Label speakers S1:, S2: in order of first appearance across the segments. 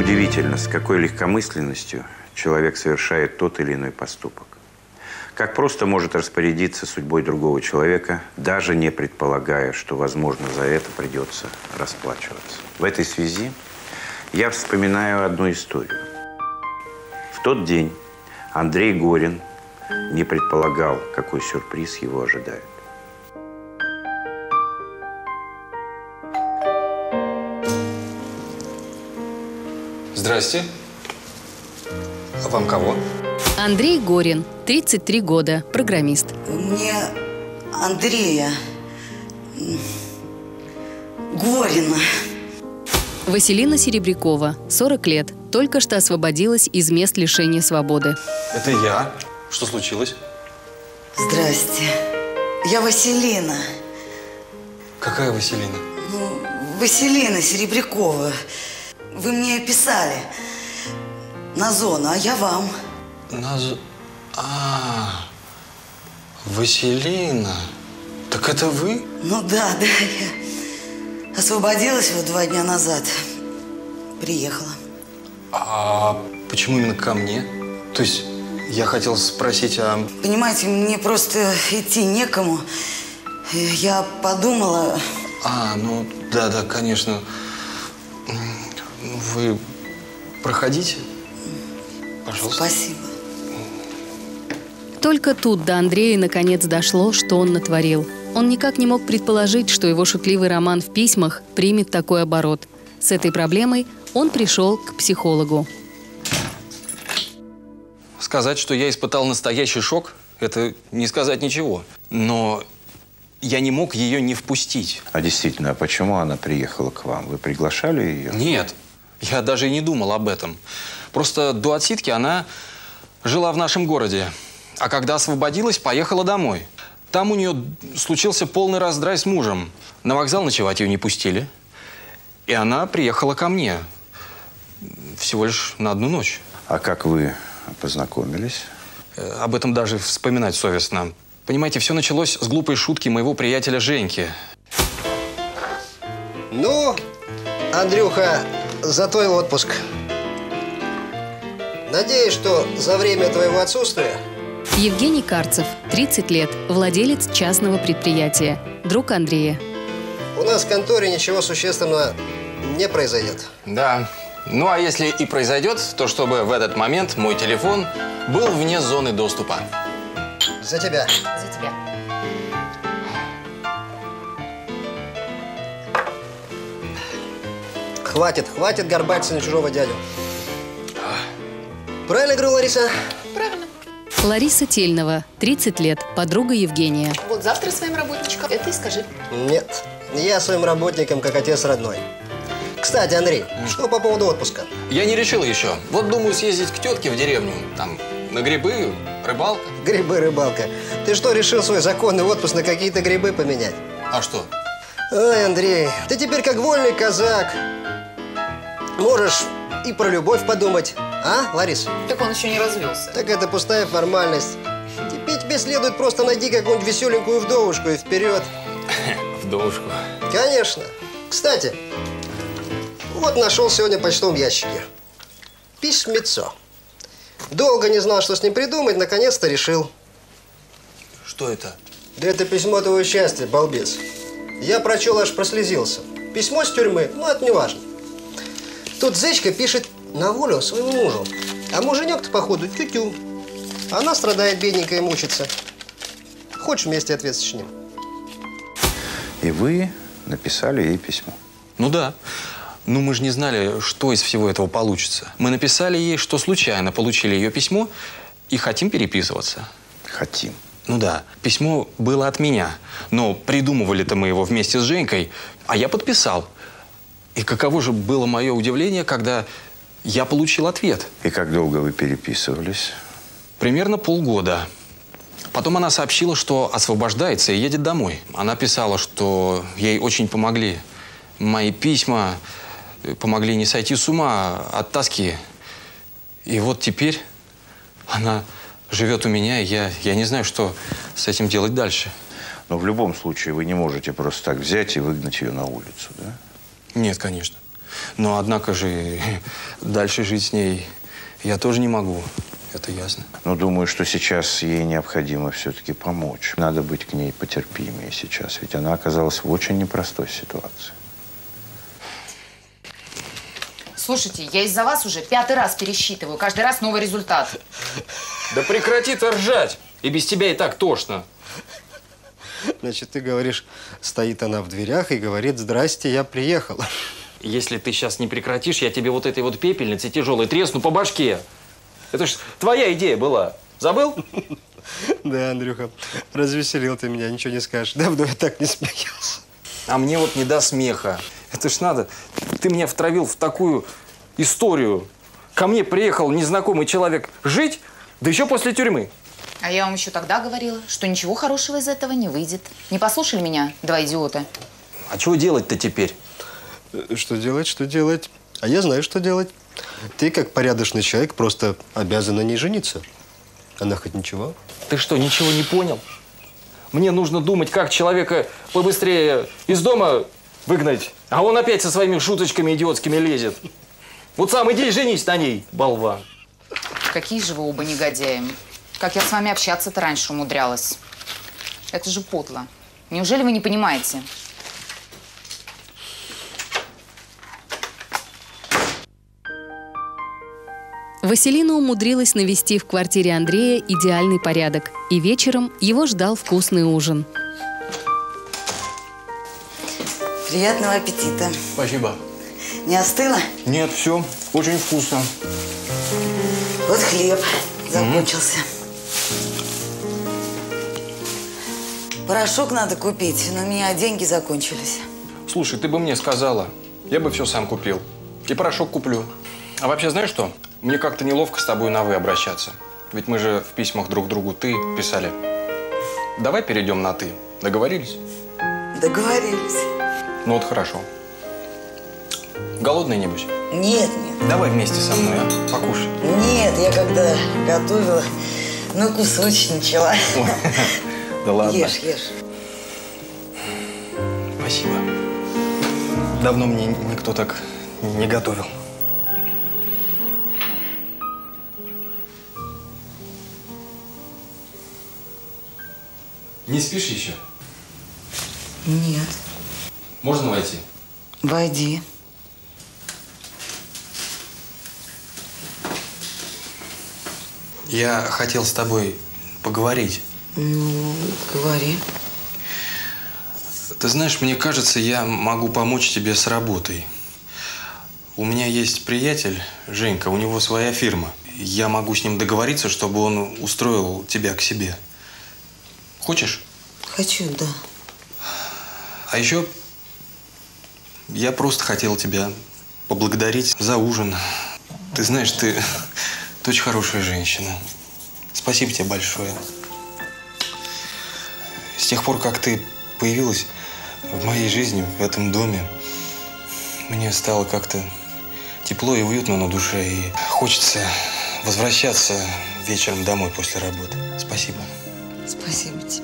S1: Удивительно, с какой легкомысленностью человек совершает тот или иной поступок. Как просто может распорядиться судьбой другого человека, даже не предполагая, что, возможно, за это придется расплачиваться. В этой связи я вспоминаю одну историю. В тот день Андрей Горин не предполагал, какой сюрприз его ожидает.
S2: Здрасте. А вам кого?
S3: Андрей Горин, 33 года, программист.
S4: Мне Андрея Горина.
S3: Василина Серебрякова, 40 лет, только что освободилась из мест лишения свободы.
S2: Это я. Что случилось?
S4: Здрасте. Я Василина.
S2: Какая Василина?
S4: Ну, Василина Серебрякова. Вы мне писали на зону, а я вам.
S2: Василина. Так это вы?
S4: Ну да, я освободилась вот 2 дня назад. Приехала.
S2: А почему именно ко мне? То есть я хотел спросить, а…
S4: Понимаете, мне просто идти некому. Я подумала…
S2: Ну да, конечно. Вы проходите, пожалуйста.
S4: Спасибо.
S3: Только тут до Андрея наконец дошло, что он натворил. Он никак не мог предположить, что его шутливый роман в письмах примет такой оборот. С этой проблемой он пришел к психологу.
S2: Сказать, что я испытал настоящий шок, это не сказать ничего. Но я не мог ее не впустить.
S1: А действительно, а почему она приехала к вам? Вы приглашали ее?
S2: Нет, я даже и не думал об этом. Просто до отсидки она жила в нашем городе. А когда освободилась, поехала домой. Там у нее случился полный раздрай с мужем. На вокзал ночевать ее не пустили. И она приехала ко мне. Всего лишь на 1 ночь.
S1: А как вы познакомились?
S2: Об этом даже вспоминать совестно. Понимаете, все началось с глупой шутки моего приятеля Женьки.
S5: Ну, Андрюха, за твой отпуск. Надеюсь, что за время твоего отсутствия…
S3: Евгений Карцев, 30 лет, владелец частного предприятия, друг Андрея.
S5: У нас в конторе ничего существенного не произойдет.
S2: Да. Ну, а если и произойдет, то чтобы в этот момент мой телефон был вне зоны доступа.
S5: За тебя.
S3: За тебя.
S5: Хватит горбатиться на чужого дядю. Правильно говорю, Лариса?
S6: Правильно.
S3: Лариса Тельнова, 30 лет, подруга Евгения.
S6: Вот завтра своим работничкам это и скажи.
S5: Нет. Я своим работникам как отец родной. Кстати, Андрей, что по поводу отпуска?
S2: Я не решил еще. Вот думаю съездить к тетке в деревню. Там на грибы, рыбалка.
S5: Грибы, рыбалка. Ты что, решил свой законный отпуск на какие-то грибы поменять?
S2: А что?
S5: Ой, Андрей, ты теперь как вольный казак. Можешь и про любовь подумать. А, Лариса?
S6: Так он еще не развелся.
S5: Так это пустая формальность. Теперь тебе следует просто найти какую-нибудь веселенькую вдовушку и вперед.
S2: Вдовушку.
S5: Конечно. Кстати, вот нашел сегодня в почтовом ящике. Письмецо. Долго не знал, что с ним придумать, наконец-то решил.
S2: Что это?
S5: Да это письмо твоего счастья, балбес. Я прочел, аж прослезился. Письмо с тюрьмы, ну это не важно. Тут зечка пишет на волю своему мужу. А муженек-то, походу, тю-тю. Она страдает, бедненькая, и мучится. Хочешь вместе ответить с ним?
S1: И вы написали ей письмо?
S2: Ну да. Ну мы же не знали, что из всего этого получится. Мы написали ей, что случайно получили ее письмо и хотим переписываться.
S1: Хотим.
S2: Ну да. Письмо было от меня. Но придумывали-то мы его вместе с Женькой, а я подписал. И каково же было мое удивление, когда я получил ответ.
S1: И как долго вы переписывались?
S2: Примерно полгода. Потом она сообщила, что освобождается и едет домой. Она писала, что ей очень помогли мои письма, помогли не сойти с ума от тоски. И вот теперь она живет у меня, и я не знаю, что с этим делать дальше.
S1: Но в любом случае вы не можете просто так взять и выгнать ее на улицу, да?
S2: Нет, конечно. Но, однако же, Дальше жить с ней я тоже не могу. Это ясно.
S1: Но думаю, что сейчас ей необходимо все-таки помочь. Надо быть к ней потерпимее сейчас, ведь она оказалась в очень непростой ситуации.
S7: Слушайте, я из-за вас уже 5-й раз пересчитываю. Каждый раз новый результат.
S2: Да прекрати ты ржать! И без тебя и так тошно.
S5: Значит, ты говоришь, стоит она в дверях и говорит: «Здрасте, я приехала».
S2: Если ты сейчас не прекратишь, я тебе вот этой вот пепельницей тяжелой тресну по башке. Это ж твоя идея была. Забыл?
S5: Да, Андрюха, развеселил ты меня, ничего не скажешь. Давно я так не смеялся.
S2: А мне вот не до смеха. Это ж надо. Ты меня втравил в такую историю. Ко мне приехал незнакомый человек жить, да еще после тюрьмы.
S7: А я вам еще тогда говорила, что ничего хорошего из этого не выйдет. Не послушали меня, два идиота?
S2: А чего делать-то теперь?
S5: Что делать, что делать? А я знаю, что делать. Ты, как порядочный человек, просто обязан на ней жениться. Она хоть ничего?
S2: Ты что, ничего не понял? Мне нужно думать, как человека побыстрее из дома выгнать, а он опять со своими шуточками идиотскими лезет. Вот сам иди и женись на ней, болван.
S7: Какие же вы оба негодяи. Как я с вами общаться-то раньше умудрялась. Это же подло. Неужели вы не понимаете?
S3: Василина умудрилась навести в квартире Андрея идеальный порядок. И вечером его ждал вкусный ужин.
S4: Приятного аппетита.
S2: Спасибо.
S4: Не остыло?
S2: Нет, все, очень вкусно.
S4: Вот хлеб закончился. Порошок надо купить, но у меня деньги закончились.
S2: Слушай, ты бы мне сказала, я бы все сам купил. И порошок куплю. А вообще, знаешь что? Мне как-то неловко с тобой на «вы» обращаться. Ведь мы же в письмах друг другу «ты» писали. Давай перейдем на «ты». Договорились?
S4: Договорились.
S2: Ну вот хорошо. Голодный, небось?
S4: Нет, нет.
S2: Давай вместе со мной, а? Покушай.
S4: Нет, я когда готовила, ну, кусочничала.
S2: Да ладно.
S4: Ешь, ешь.
S2: Спасибо. Давно мне никто так не готовил. Не спишь еще?
S4: Нет.
S2: Можно войти?
S4: Войди.
S2: Я хотел с тобой поговорить.
S4: Ну, говори.
S2: Ты знаешь, мне кажется, я могу помочь тебе с работой. У меня есть приятель, Женька, у него своя фирма. Я могу с ним договориться, чтобы он устроил тебя к себе. Хочешь?
S4: Хочу, да.
S2: А еще я просто хотел тебя поблагодарить за ужин. Ты знаешь, ты очень хорошая женщина. Спасибо тебе большое. С тех пор, как ты появилась в моей жизни, в этом доме, мне стало как-то тепло и уютно на душе. И хочется возвращаться вечером домой после работы. Спасибо.
S4: Спасибо тебе.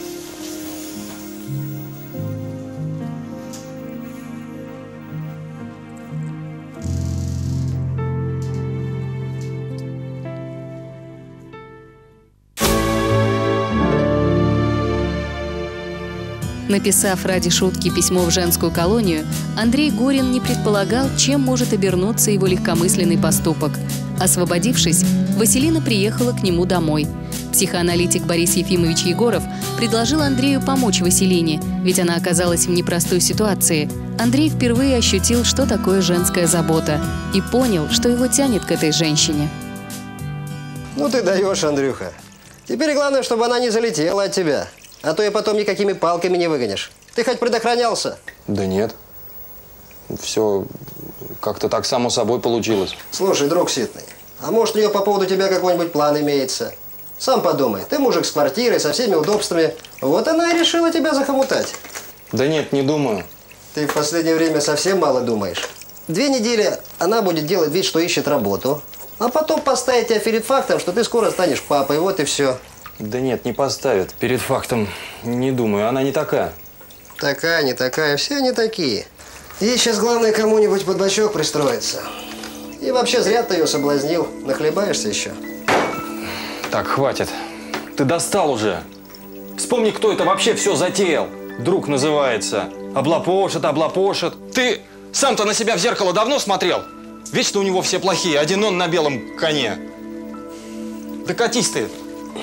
S3: Написав ради шутки письмо в женскую колонию, Андрей Горин не предполагал, чем может обернуться его легкомысленный поступок. Освободившись, Василина приехала к нему домой. Психоаналитик Борис Ефимович Егоров предложил Андрею помочь Василине, ведь она оказалась в непростой ситуации. Андрей впервые ощутил, что такое женская забота, и понял, что его тянет к этой женщине.
S5: Ну ты даешь, Андрюха. Теперь главное, чтобы она не залетела от тебя. А то и потом никакими палками не выгонишь. Ты хоть предохранялся?
S2: Да нет. Все как-то так само собой получилось.
S5: Слушай, друг Ситный, а может у нее по поводу тебя какой-нибудь план имеется? Сам подумай, ты мужик с квартирой, со всеми удобствами. Вот она и решила тебя захомутать.
S2: Да нет, не думаю.
S5: Ты в последнее время совсем мало думаешь. 2 недели она будет делать вид, что ищет работу. А потом поставить тебя перед фактом, что ты скоро станешь папой. Вот и все.
S2: Да нет, не поставят. Перед фактом не думаю. Она не такая.
S5: Такая, не такая. Все они такие. Ей сейчас главное кому-нибудь под бочок пристроиться. И вообще зря ты ее соблазнил. Нахлебаешься еще.
S2: Так, хватит. Ты достал уже. Вспомни, кто это вообще все затеял. Друг называется. Облапошит, облапошит. Ты сам-то на себя в зеркало давно смотрел? Вечно у него все плохие, один он на белом коне. Да катись ты.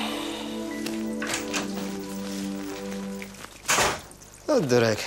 S5: Вот дурак.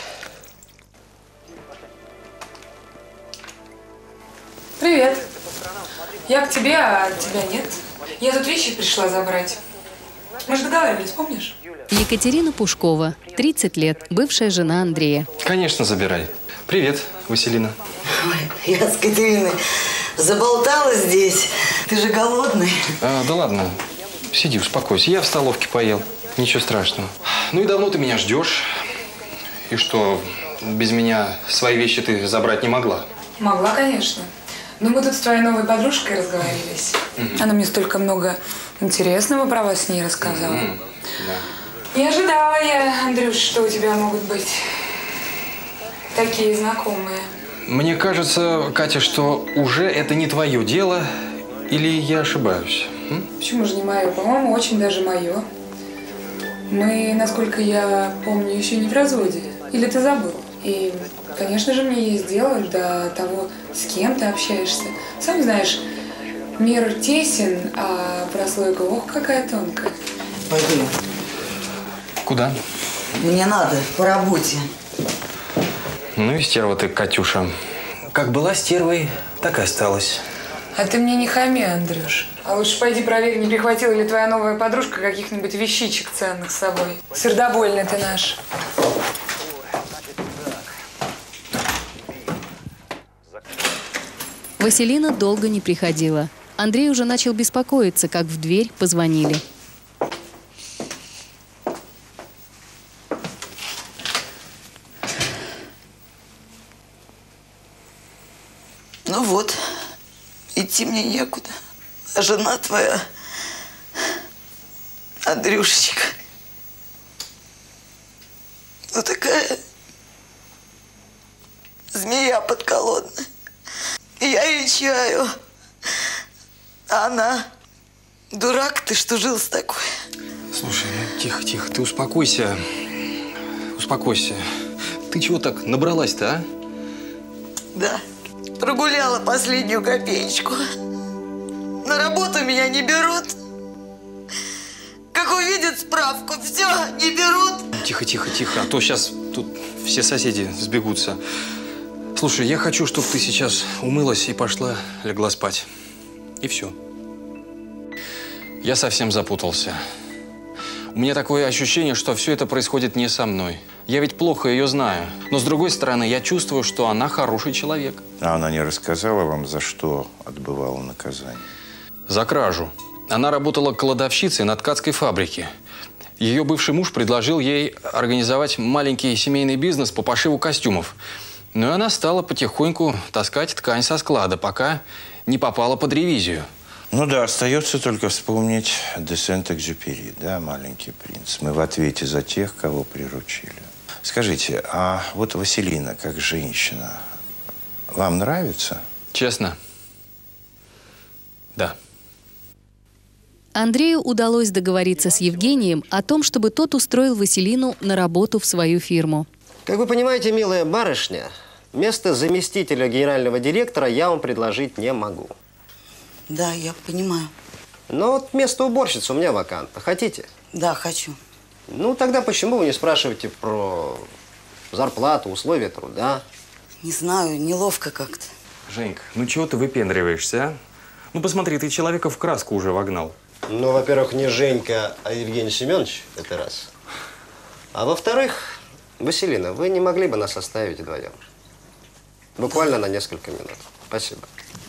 S8: Привет. Я к тебе, а тебя нет. Я тут вещи пришла забрать. Мы же договаривались, помнишь?
S3: Екатерина Пушкова, 30 лет, бывшая жена Андрея.
S2: Конечно, забирай. Привет, Василина.
S4: Ой, я с Катериной заболталась здесь. Ты же голодный.
S2: Да ладно, сиди, успокойся. Я в столовке поел. Ничего страшного. Ну и давно ты меня ждешь. И что, без меня свои вещи ты забрать не могла?
S8: Могла, конечно. Но мы тут с твоей новой подружкой разговорились. Она мне столько много интересного про вас с ней рассказала.
S2: Да.
S8: Не ожидала я, Андрюш, что у тебя могут быть такие знакомые.
S2: Мне кажется, Катя, что уже это не твое дело, или я ошибаюсь?
S8: Почему же не мое? По-моему, очень даже мое. Мы, насколько я помню, еще не в разводе. Или ты забыл? И, конечно же, мне есть дело до того, с кем ты общаешься. Сам знаешь, мир тесен, а прослойка, ох, какая тонкая.
S4: Пойду.
S2: Куда?
S4: Мне надо, по работе.
S2: Ну и стерва ты, Катюша. Как была стервой, так и осталась.
S8: А ты мне не хами, Андрюш. А лучше пойди проверь, не прихватила ли твоя новая подружка каких-нибудь вещичек ценных с собой. Сердобольный ты наш.
S3: Василина долго не приходила. Андрей уже начал беспокоиться, как в дверь позвонили.
S4: Ну вот, идти мне некуда. А жена твоя, Андрюшечка, ну такая змея подколодная. Я ее чаю. А она, дурак ты, что жил с такой.
S2: Слушай, ну тихо, тихо, ты успокойся. Успокойся. Ты чего так набралась-то, а?
S4: Да, прогуляла последнюю копеечку. На работу меня не берут. Как увидят справку, все, не берут.
S2: Тихо, тихо, тихо, а то сейчас тут все соседи сбегутся. Слушай, я хочу, чтобы ты сейчас умылась и пошла, легла спать. И все. Я совсем запутался. У меня такое ощущение, что все это происходит не со мной. Я ведь плохо ее знаю. Но с другой стороны, я чувствую, что она хороший человек.
S1: А она не рассказала вам, за что отбывала наказание?
S2: За кражу. Она работала кладовщицей на ткацкой фабрике. Ее бывший муж предложил ей организовать маленький семейный бизнес по пошиву костюмов. Ну и она стала потихоньку таскать ткань со склада, пока не попала под ревизию.
S1: Ну да, остается только вспомнить де Сент-Экзюпери, да, «Маленький принц». Мы в ответе за тех, кого приручили. Скажите, а вот Василина, как женщина, вам нравится?
S2: Честно? Да.
S3: Андрею удалось договориться с Евгением о том, чтобы тот устроил Василину на работу в свою фирму.
S5: Как вы понимаете, милая барышня, место заместителя генерального директора я вам предложить не могу.
S4: Да, я понимаю.
S5: Но вот место уборщицы у меня вакантно. Хотите?
S4: Да, хочу.
S5: Ну, тогда почему вы не спрашиваете про зарплату, условия труда?
S4: Не знаю, неловко как-то.
S2: Женька, ну чего ты выпендриваешься, а? Ну посмотри, ты человека в краску уже вогнал.
S5: Ну, во-первых, не Женька, а Евгений Семенович, это раз. А во-вторых, Василина, вы не могли бы нас оставить вдвоем? Буквально на несколько минут. Спасибо.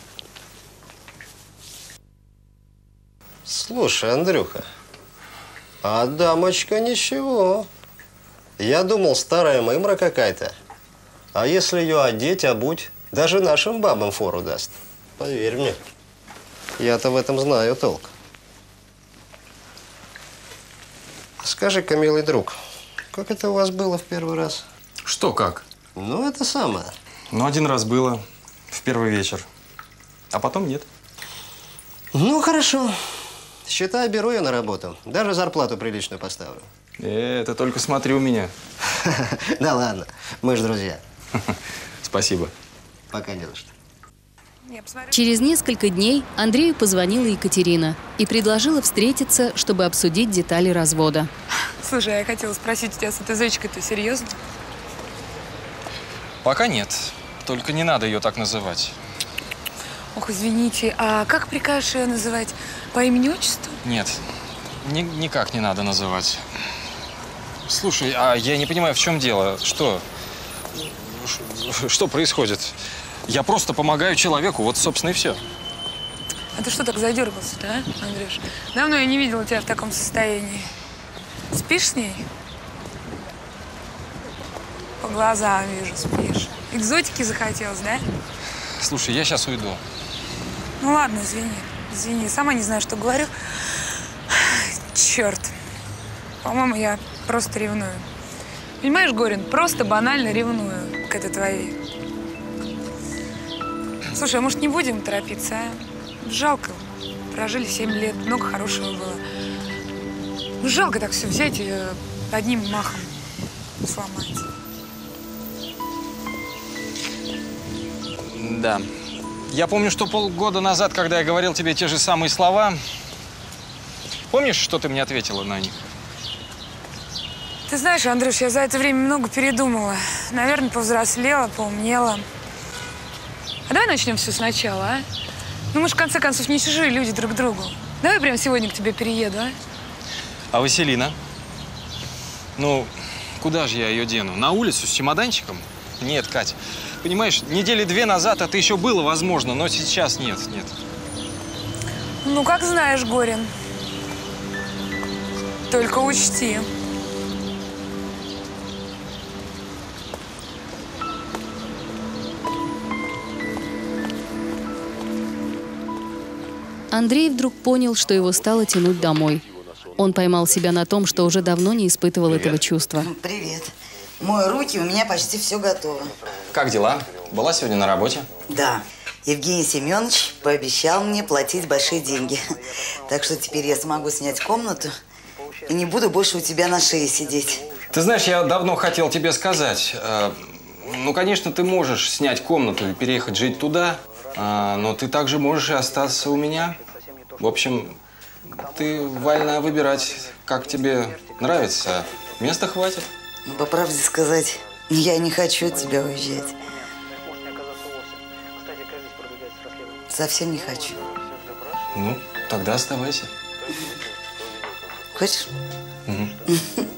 S5: Слушай, Андрюха, а дамочка ничего. Я думал, старая мымра какая-то. А если ее одеть, обуть, даже нашим бабам фору даст. Поверь мне, я-то в этом знаю толк. Скажи-ка, милый друг, как это у вас было в первый раз?
S2: Что как?
S5: Ну, это самое.
S2: Ну, один раз было. В первый вечер. А потом нет.
S5: Ну, хорошо. Считай, беру я на работу. Даже зарплату приличную поставлю.
S2: Это только смотри у меня.
S5: Да ладно, мы же друзья.
S2: Спасибо.
S5: Пока не за что.
S3: Через несколько дней Андрею позвонила Екатерина и предложила встретиться, чтобы обсудить детали развода.
S8: Слушай, я хотела спросить у тебя с этой зайчикой-то серьезно?
S2: Пока нет. Только не надо ее так называть.
S8: Ох, извините, а как прикажешь ее называть? По имени-отчеству?
S2: Нет, никак не надо называть. Слушай, а я не понимаю, в чем дело? Что происходит? Я просто помогаю человеку, вот, собственно, и все.
S8: А ты что так задергался-то, а, Андрюш? Давно я не видела тебя в таком состоянии. Спишь с ней? По глазам вижу, спишь. Экзотики захотелось, да?
S2: Слушай, я сейчас уйду.
S8: Ну ладно, извини. Сама не знаю, что говорю. Черт. По-моему, я просто ревную. Понимаешь, Горин, просто банально ревную к этой твоей. Слушай, а может, не будем торопиться, а? Жалко. Прожили 7 лет, много хорошего было. Ну, жалко так все взять и одним махом сломать.
S2: Да. Я помню, что полгода назад, когда я говорил тебе те же самые слова, помнишь, что ты мне ответила на них?
S8: Ты знаешь, Андрюш, я за это время много передумала. Наверное, повзрослела, поумнела. А давай начнем все сначала, а? Ну, мы же, в конце концов, не чужие люди друг другу. Давай прямо сегодня к тебе перееду, а?
S2: А Василина? Ну, куда же я ее дену? На улицу с чемоданчиком? Нет, Кать. Понимаешь, недели 2 назад это еще было возможно, но сейчас нет.
S8: Ну, как знаешь, Горин. Только учти.
S3: Андрей вдруг понял, что его стало тянуть домой. Он поймал себя на том, что уже давно не испытывал этого чувства.
S4: Привет. Мою руки, у меня почти все готово.
S2: Как дела? Была сегодня на работе?
S4: Да. Евгений Семенович пообещал мне платить большие деньги. Так что теперь я смогу снять комнату и не буду больше у тебя на шее сидеть.
S2: Ты знаешь, я давно хотел тебе сказать. Ну, конечно, ты можешь снять комнату и переехать жить туда, но ты также можешь и остаться у меня. В общем, ты вольна выбирать, как тебе нравится. Места хватит.
S4: Ну, по правде сказать, я не хочу от тебя уезжать. Совсем не хочу.
S2: Ну, тогда оставайся.
S4: Хочешь?
S2: Угу.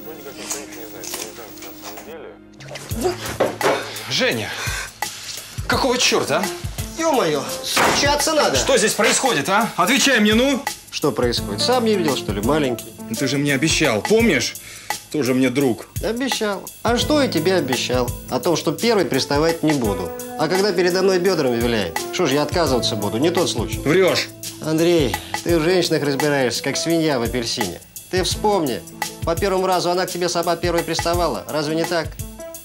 S2: Женя, какого черта, а?
S5: Ё-моё, стучаться надо.
S2: Что здесь происходит, а? Отвечай мне, ну!
S5: Что происходит? Сам не видел, что ли, маленький?
S2: Ты же мне обещал, помнишь? Тоже мне друг.
S5: Обещал. А что я тебе обещал? О том, что первый приставать не буду. А когда передо мной бедрами виляет, что ж я отказываться буду? Не тот случай.
S2: Врешь.
S5: Андрей, ты в женщинах разбираешься, как свинья в апельсине. Ты вспомни, по первому разу она к тебе сама первой приставала. Разве не так?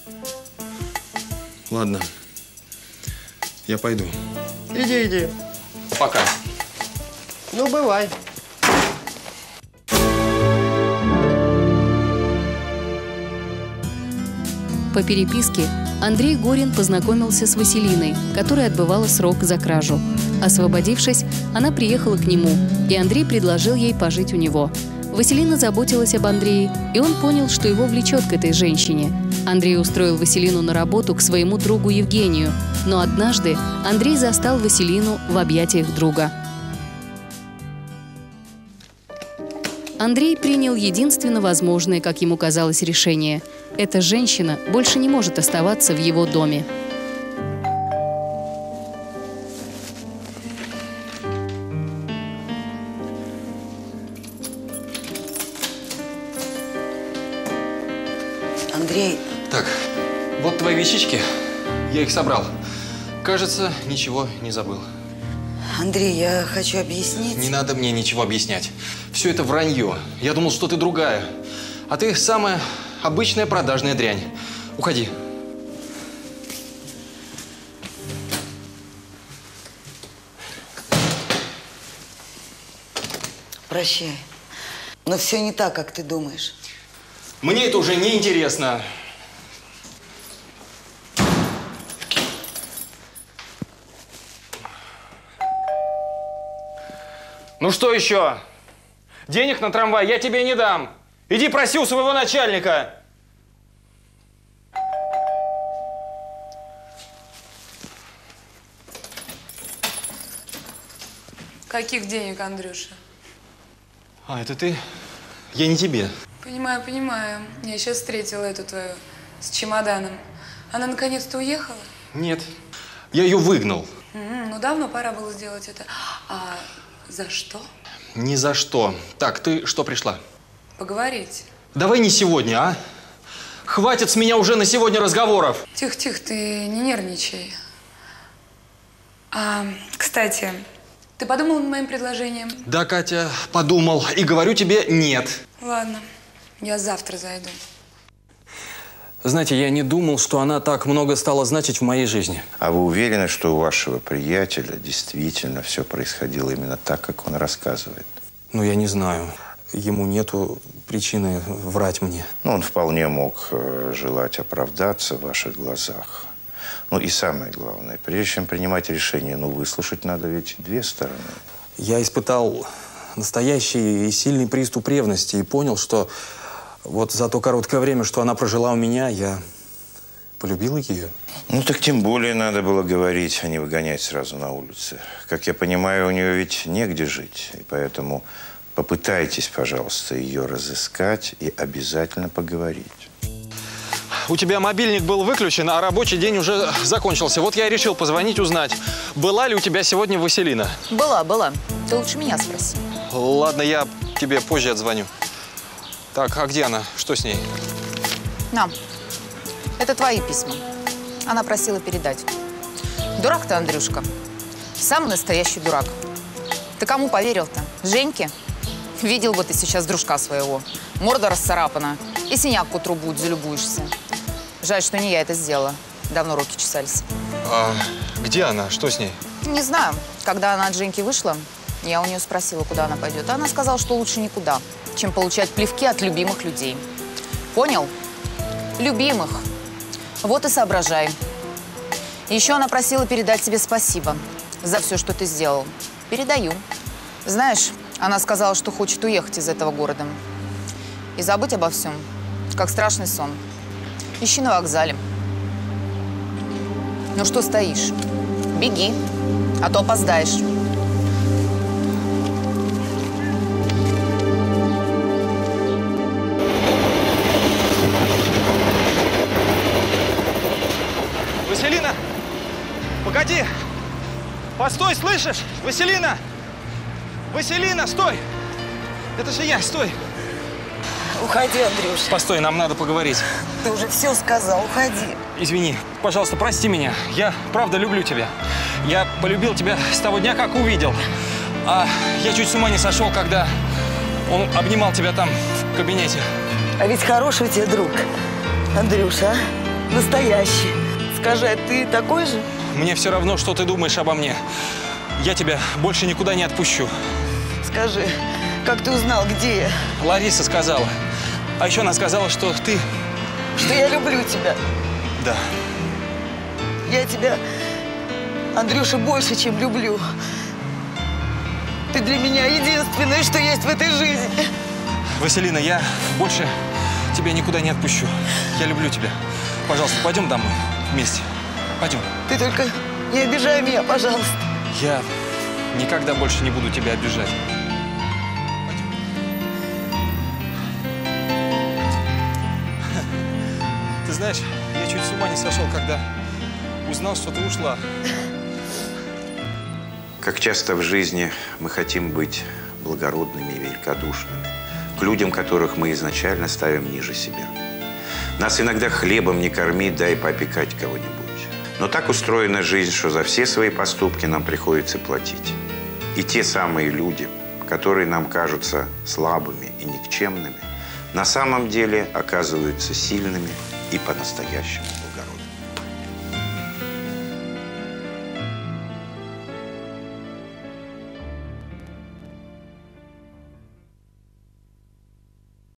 S2: Ладно. Я пойду.
S5: Иди.
S2: Пока.
S5: Ну, бывай.
S3: По переписке Андрей Горин познакомился с Василиной, которая отбывала срок за кражу. Освободившись, она приехала к нему, и Андрей предложил ей пожить у него. Василина заботилась об Андрее, и он понял, что его влечет к этой женщине. Андрей устроил Василину на работу к своему другу Евгению, но однажды Андрей застал Василину в объятиях друга. Андрей принял единственно возможное, как ему казалось, решение. Эта женщина больше не может оставаться в его доме.
S4: Андрей.
S2: Так, вот твои вещички. Я их собрал. Кажется, ничего не забыл.
S4: Андрей, я хочу объяснить.
S2: Не надо мне ничего объяснять. Все это вранье. Я думал, что ты другая. А ты самая обычная продажная дрянь. Уходи.
S4: Прощай. Но все не так, как ты думаешь.
S2: Мне это уже не интересно. Ну что еще? Денег на трамвай я тебе не дам. Иди проси у своего начальника.
S8: Каких денег, Андрюша?
S2: А, это ты? Я не тебе.
S8: Понимаю, понимаю. Я сейчас встретила эту твою с чемоданом. Она наконец-то уехала?
S2: Нет. Я ее выгнал.
S8: Ну, давно пора было сделать это. А за что?
S2: Ни за что. Так, ты что пришла?
S8: Поговорить.
S2: Давай не сегодня, а? Хватит с меня уже на сегодня разговоров.
S8: Тихо-тихо, ты не нервничай. Кстати, ты подумал над моим предложением?
S2: Да, Катя, подумал. И говорю тебе нет.
S8: Ладно, я завтра зайду.
S2: Знаете, я не думал, что она так много стала значить в моей жизни.
S1: А вы уверены, что у вашего приятеля действительно все происходило именно так, как он рассказывает?
S2: Ну, я не знаю. Ему нету причины врать мне.
S1: Ну, он вполне мог желать оправдаться в ваших глазах. Ну и самое главное, прежде чем принимать решение, выслушать надо ведь две стороны.
S2: Я испытал настоящий и сильный приступ ревности и понял, что вот за то короткое время, что она прожила у меня, я полюбил ее.
S1: Ну так тем более надо было говорить, а не выгонять сразу на улице. Как я понимаю, у нее ведь негде жить, и поэтому попытайтесь, пожалуйста, ее разыскать и обязательно поговорить.
S2: У тебя мобильник был выключен, а рабочий день уже закончился. Вот я и решил позвонить, узнать, была ли у тебя сегодня Василина.
S7: Была. Ты лучше меня спроси.
S2: Ладно, я тебе позже отзвоню. Так, а где она? Что с ней?
S7: На, это твои письма. Она просила передать. Дурак ты, Андрюшка. Самый настоящий дурак. Ты кому поверил-то? Женьке? Видел бы ты сейчас дружка своего. Морда расцарапана. И синяк к утру будет, залюбуешься. Жаль, что не я это сделала. Давно руки чесались.
S2: А где она? Что с ней?
S7: Не знаю. Когда она от Женьки вышла, я у нее спросила, куда она пойдет. Она сказала, что лучше никуда, чем получать плевки от любимых людей. Понял? Любимых. Вот и соображай. Еще она просила передать тебе спасибо за все, что ты сделал. Передаю. Знаешь, она сказала, что хочет уехать из этого города. И забыть обо всем, как страшный сон. Ищи на вокзале. Ну что стоишь? Беги, а то опоздаешь.
S2: Василина! Погоди! Постой, слышишь? Василина! Василина, стой! Это же я, стой!
S4: Уходи, Андрюша.
S2: Постой, нам надо поговорить.
S4: Ты уже все сказал, уходи.
S2: Извини, пожалуйста, прости меня. Я правда люблю тебя. Я полюбил тебя с того дня, как увидел. А я чуть с ума не сошел, когда он обнимал тебя там, в кабинете.
S4: А ведь хороший у тебя друг, Андрюша, а? Настоящий. Скажи, а ты такой же?
S2: Мне все равно, что ты думаешь обо мне. Я тебя больше никуда не отпущу.
S4: Скажи, как ты узнал, где я?
S2: Лариса сказала. А еще она сказала, что ты…
S4: Что я люблю тебя.
S2: Да.
S4: Я тебя, Андрюша, больше, чем люблю. Ты для меня единственное, что есть в этой жизни.
S2: Василина, я больше тебя никуда не отпущу. Я люблю тебя. Пожалуйста, пойдем домой вместе. Пойдем.
S4: Ты только не обижай меня, пожалуйста.
S2: Я никогда больше не буду тебя обижать. Пойдем. Ты знаешь, я чуть с ума не сошел, когда узнал, что ты ушла.
S1: Как часто в жизни мы хотим быть благородными и великодушными к людям, которых мы изначально ставим ниже себя. Нас иногда хлебом не корми, дай поопекать кого-нибудь. Но так устроена жизнь, что за все свои поступки нам приходится платить. И те самые люди, которые нам кажутся слабыми и никчемными, на самом деле оказываются сильными и по-настоящему.